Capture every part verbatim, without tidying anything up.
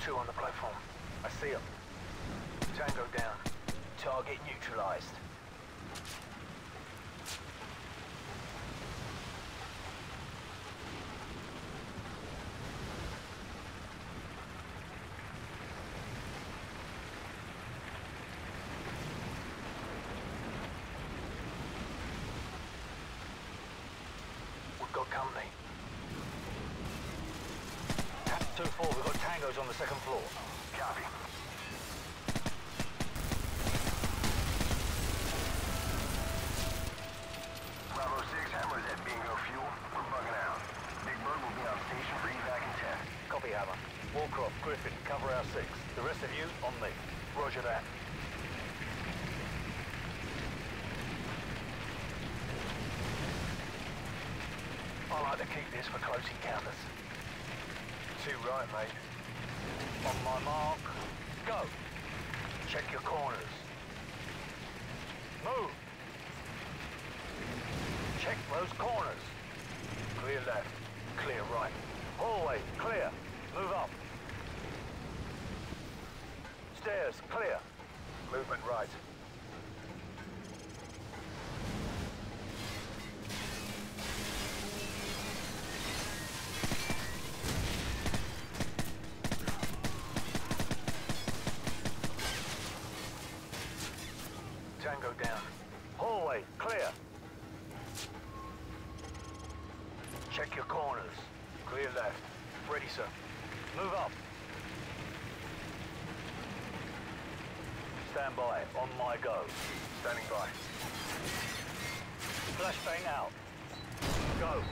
two on the platform. I see him. Tango down. Target neutralized. We've got company. two four, we've got tangos on the second floor. Copy. Bravo six, Hammer's at Bingo Fuel. We're bugging out. Big Bird will be on station for evac in ten. Copy, Hammer. Warcroft, Griffin, cover our six. The rest of you, on me. Roger that. I like to keep this for close encounters. Too right, mate. On my mark, go. Check your corners. Move. Check those corners. Clear left. Clear right. Hallway, clear. Move up. Stairs, clear. Movement right. Tango down. Hallway, clear. Check your corners. Clear left. Ready, sir. Move up. Stand by, on my go. Standing by. Flashbang out. Go.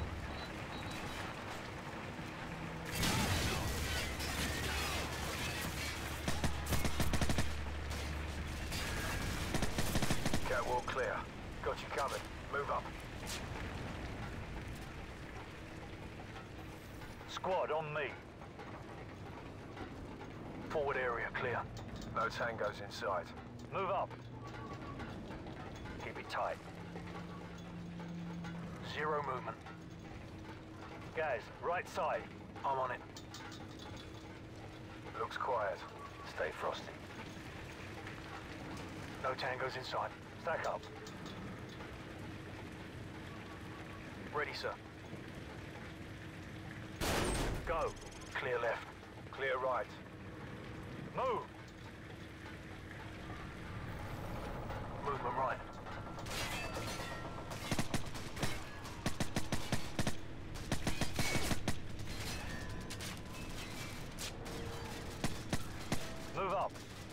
Catwalk clear. Got you covered. Move up. Squad, on me. Forward area clear. No tangos inside. Move up. Keep it tight. Zero movement. Guys, right side. I'm on it. Looks quiet. Stay frosty. No tangos inside. Stack up. Ready, sir. Go. Clear left. Clear right. Move. Movement right. Move up.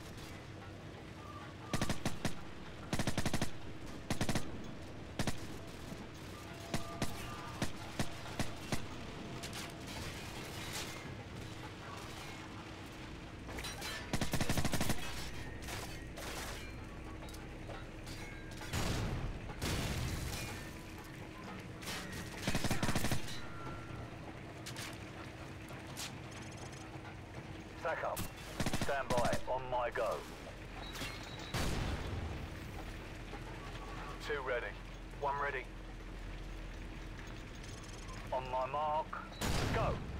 Stack up. Stand by, on my go. Two ready. One ready. On my mark, go.